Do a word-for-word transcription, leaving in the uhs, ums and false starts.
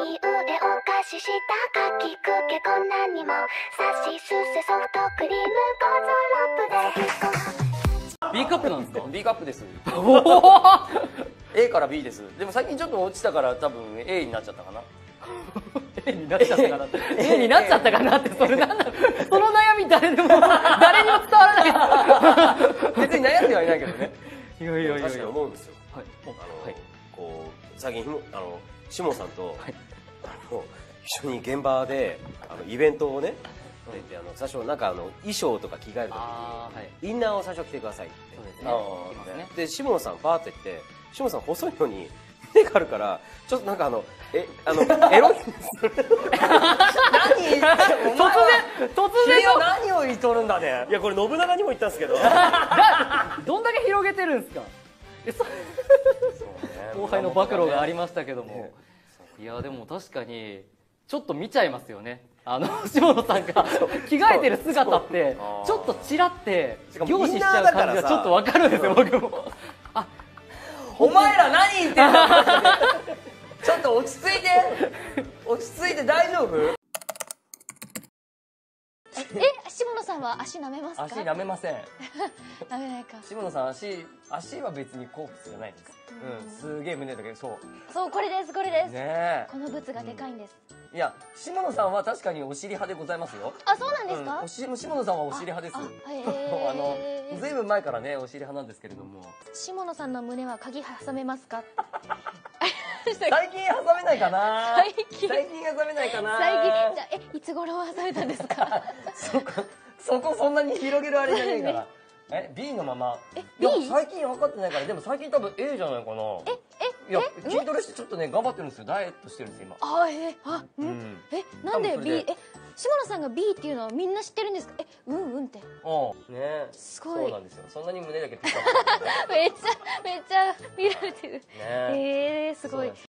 右腕を貸ししたかきくけこんなにもさしすせソフトクリームゴゾロップで引っ込む B カップなんですか？ B カップです。A から B です。でも最近ちょっと落ちたから多分 A になっちゃったかな。 A になっちゃったかなって A になっちゃったかなってそれなんだその悩み誰でも誰にも伝わらない別に悩んではいないけどね。 いやいやいやいや確かに思うんですよ。 はいあの、 はいこう最近ひもあのシモンさんと、 はいあの一緒に現場であのイベントをね、出てあの最初なんかあの衣装とか着替えるときあーはいにインナーを最初着てくださいって。 そうですねあいきますねでシモンさんパーって言ってシモンさん細いのに目があるからちょっとなんかあのえあのエロい何突然突然君は何を言いとるんだね。いやこれ信長にも言ったんですけどどんだけ広げてるんですか？えそ後輩の暴露がありましたけども、いやでも確かにちょっと見ちゃいますよね。あの下野さんが着替えてる姿ってちょっとチラって凝視しちゃう感じがちょっとわかるんですよ僕も。あ、 お前ら何言ってんだちょっと落ち着いて落ち着いて大丈夫？ え、下野さんは足舐めますか？ 足舐めません。 舐めないか。 下野さん足足は別に好物じゃないです。うん、すげえ胸だけどそうそう、これですこれです、 ねこのブツがでかいんです、 え。いや下野さんは確かにお尻派でございますよ。 あ、そうなんですか？ うん、おし下野さんはお尻派です。 ああへあのーずいぶん前からねお尻派なんですけれども。 下野さんの胸は鍵挟めますか？ 最近挟めないかな。 最近最近挟めないかな。 最近じゃあえいつ頃挟めたんですか？ そこそこそんなに広げるあれじゃねえからえ B のままえいや B？ 最近分かってないからでも最近多分 A じゃないかな。 ええいやえ筋トレしてちょっとね頑張ってるんですよ。ダイエットしてるんですよあえあう今。うんんえなんで多分そ B れでえ下野さんが B っていうのはみんな知ってるんですか？えうんうんってうんねすごいそうなんですよ。そんなに胸だけピッカピカめっちゃめっちゃ見られてるねえー、すごいそうなんです